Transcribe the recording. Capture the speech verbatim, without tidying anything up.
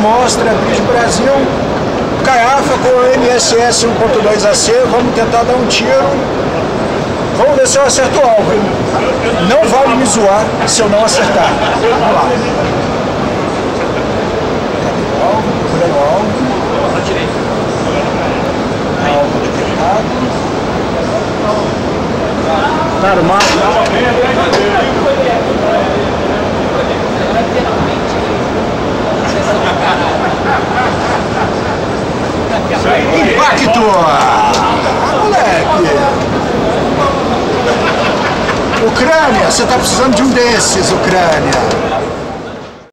mostra, Bridge Brasil, Caiafa com M S S um ponto dois A C, vamos tentar dar um tiro. Vamos ver se eu acerto o alvo. Não vale me zoar se eu não acertar. Vamos lá. Cadê o alvo? Procurando o alvo. Alvo errado. Claro, mapa. Impacto! Moleque! Ucrânia, você tá precisando de um desses, Ucrânia.